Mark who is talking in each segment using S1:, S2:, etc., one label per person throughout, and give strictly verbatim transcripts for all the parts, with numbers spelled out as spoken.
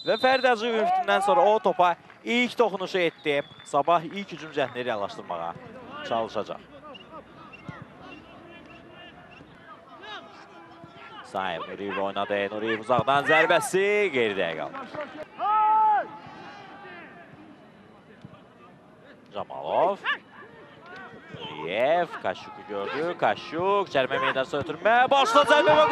S1: Və Fərid Hacıyev müftündən sonra o topa ilk toxunuşu etdi. Sabah ilk hücum cəhdini reallaşdırmağa çalışacaq. Saim Nuriyev oynadı. Nuriyev uzaqdan zərbəsi geridə qaldı. Camalov. Nuriyev Kaşyuk'u gördü. Kaşyuk cərimə meydançasına ötürmə. Başla zərbə və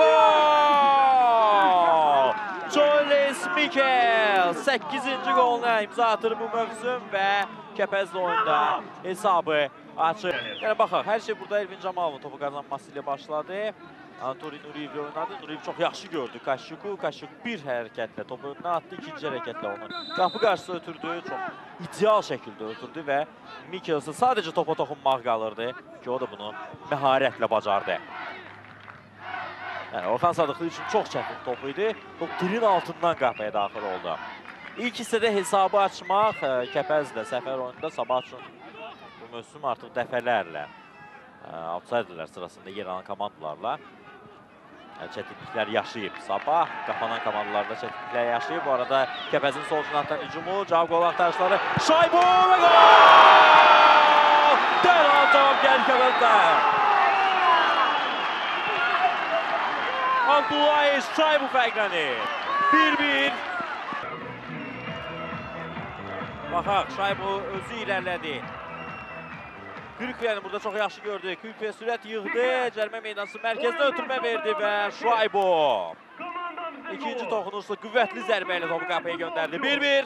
S1: gol! Jolis Mikel səkkizinci qoluna imza atır bu mövsüm və Kəpəzli oyunda hesabı açır. Yəni baxaq, hər şey burada Elvin Camalovun topu qazanması ilə başladı. Anatoli Nuriyev oynadı. Nuriyev çox yaxşı gördü Kaşyuk'u. Kaşyuk bir hərəkətlə topu önünə attı. İkinci hərəkətlə onu qapı qarşısına ötürdü. Çox ideal şəkildə ötürdü və Mikkelsə sadəcə topa toxunmaq qalırdı ki, o da bunu məharətlə bacardı. Yəni, Orxan Sadıqlı üçün çox çətin topu idi. Top dirin altından qapıya daxil oldu. İlk hissədə hesabı açmaq Kəpəzlə səfər oyununda Sabah üçün bu mövsüm artıq dəfələrlə outsiderlər sırasında yer alan komandalarla çətinliklər yaşayıb. Sabah qapanan komandalarda çətinliklər yaşayıb. Bu arada Kəpəzin sol cinatdan hücumu, cavab qol axtarışları, Şaybu və gol! Dərhal cavab gəlir Kəpəzdən. Abdullayev Şaybu fərqlənir. bir bir. Baxaq, Şaybu özü irəlilədi. Kürkveyəni burada çox yaxşı gördü. Kürkvey sürət yığdı. Cərimə meydançası mərkəzdə ötürmə verdi və Şaybu İkinci toxunuşla qüvvətli zərbə ilə topu qapıya göndərdi. bir bir.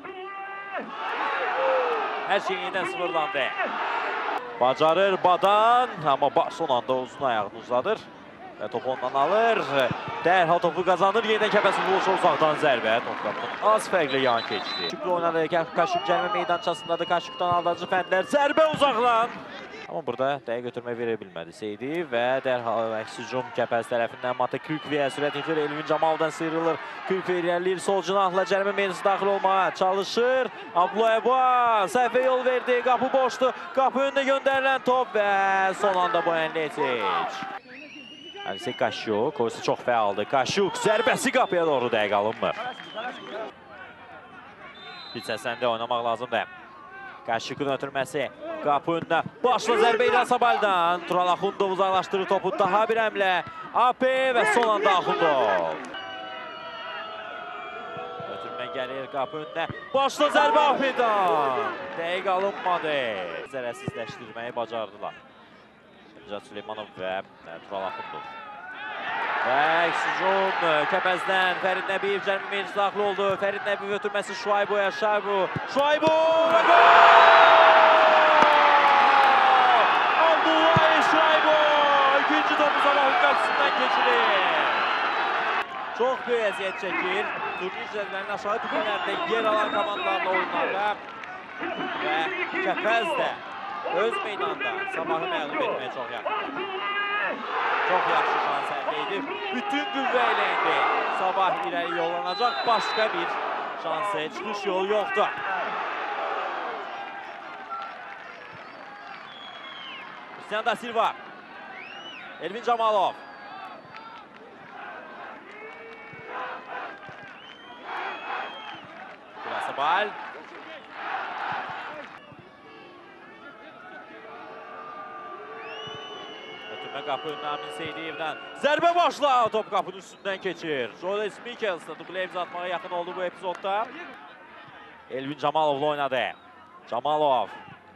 S1: Hər şey yenidən sıfırlandı. Bacarır Badan, amma son anda uzun ayağını uzadır. Və topu ondan alır. Dərhal topu qazanır. Yenidən Kəpəsin vuruşu uzaqdan zərbə. Topqapının az fərqlə yan keçdi. Kaşyuk oynadı. Kaşyuk cərimə meydançasındadır. Kaşyukdan aldıcı fəndlər. Zərbə uzaqlan. Amma burada dəqiq götürmə verə bilmədi Seydi və dərhal əks hücum Kəpəz tərəfindən Mata Kürkveyə sürət yetirir. Elvin Camalovdan sıyrılır. Kürkvey irəliləyir. Sol cinahla cərimə meydançasına daxil olmağa çalışır. Abdullayev səhvə yol verdi. Qapı boşdu. Qapı önünə göndərilən top və son anda Boyanletic. Alisey Kaşyuk, oysa çox fəaldır. Kaşyuk zərbəsi qapıya doğru dəqiq alınmır. Bir səsəndə oynamaq lazımdır. Kaşyuk'un ötürməsi qapı önünə. Başla zərbə ilə Sabaldan. Tural Axundov uzaqlaşdırır topu. Daha bir əmlə. A P və son anda Axundov. Ötürmə gəlir qapı önünə. Başla zərbə A P'dan. Dəqiq alınmadı. Zərərsizləşdirməyi bacardılar. Nicat Süleymanov və Tural Axundov. Və hücum Kəpəzdən Fərid Nəbiyev cərimə meydançasına daxil oldu. Fərid Nəbiyev ötürməsi Şaybuya. Şaybu. Şaybu və gol! Abdullayev Şaybu ikinci topu Sabahın qapısından keçirir. Çox böyük əziyyət çəkir. Turnir cədvəlinin aşağı tüpələrində yer alan komandalarla oyunlarda və Kəpəz də öz meydanda Sabahı məğlub etməyə çox yaxındır. Çox yaxşı şans əldə edib. Bütün qüvvə ilə indi Sabah irəli yollanacaq. Başqa bir şansı, çıxış yolu yoxdur. Cristiano da Silva. Elvin Camalov. Burası bal. Qapı önünə Amin Seydiyevdən. Zərbə başla. Top qapının üstündən keçir. Jolis Mikkels da dublə imza atmağa yaxın oldu bu epizodda. Elvin Camalovla oynadı. Camalov.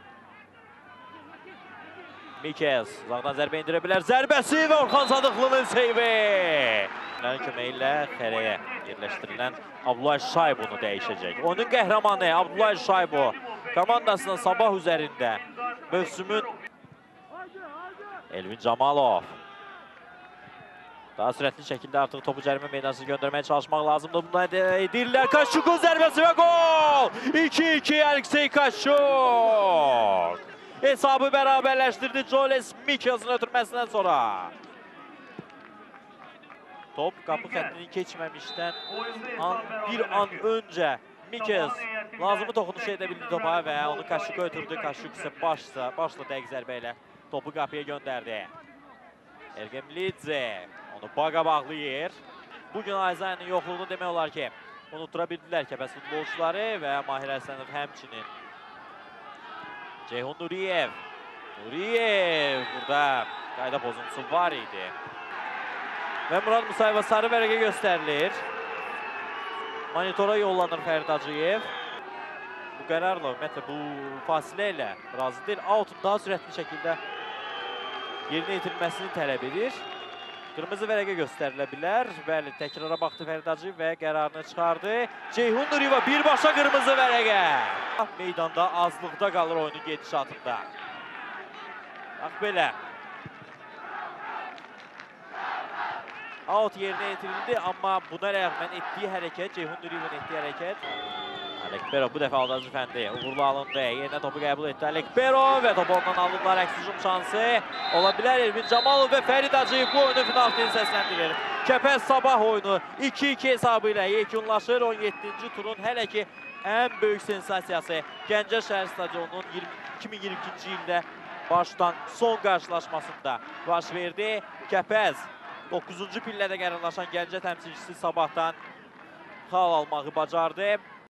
S1: Mikkels uzaqdan zərbə indirə bilər. Zərbəsi və Orxan Sadıqlının seyvi. Onların köməyi ilə xərəyə yerləşdirilən Abdullayev Şaybunu dəyişəcək. Onun qəhrəmanı Abdullayev Şaybu komandasının Sabah üzərində mövsümün Elvin Camalov. Daha sürətli şəkildə artıq topu cərimə meydançasına göndərməyə çalışmaq lazımdır. Bundan edirlər. Kaşyuk'un zərbəsi və gol! iki iki Alisey Kaşyuk. Hesabı bərabərləşdirdi Jolis Mikkels'ın ötürməsindən sonra. Top qapı xəttini keçməmişdən an, bir an öncə Mikkels lazımı toxunuş edə bildi topa və onu Kaşyuk'a ötürdü. Kaşyuk isə başla, başla dəqiq zərbə ilə topu qapıya göndərdi. Ergem Lidze onu baqa bağlayır. Bugün Ayzay'ın yoxluğunu demək olar ki unutura bildilər Kəpəz futbolçuları və Mahir Əsənov həmçinin. Ceyhun Nuriyev. Nuriyev burada qayda pozuntusu var idi. Və Murad Musayeva sarı vərəqə göstərilir. Monitora yollanır Fərid Hacıyev. Bu qərarla, ümumiyyətlə bu fasilə ilə razı deyil. Outun daha sürətli şəkildə yerinə yetirməsini tələb edir. Qırmızı vərəqə göstərilə bilər. Bəli, təkrara baxdı Fərid Hacıyev və qərarını çıxardı. Ceyhun Nuriyeva birbaşa qırmızı vərəqə. Meydanda azlıqda qalır oyunun gedişatında. Bax belə. Out yerinə yetirildi, amma buna rəğmən etdiyi hərəkət, Ceyhun Nuriyevanın etdiyi hərəkət. Alekbero bu dəfə Aldaz Üfəndi uğurlu alındı. Yerinə topu qəbul etdi Alekbero və topu ondan alındılar. Əks hücum şansı ola bilər. Elvin Camalov və Fərid Hacıyev bu oyunu final aktivini səsləndirir. Kəpəz Sabah oyunu iki iki hesabı ilə yekunlaşır. on yeddinci turun hələ ki ən böyük sensasiyası Gəncə Şəhər Stadionunun iki min iyirmi ikinci ildə başdan son qarşılaşmasında baş verdi. Kəpəz doqquzuncu pillədə qərarlaşan Gəncə təmsilçisi Sabahdan xal almağı bacardı.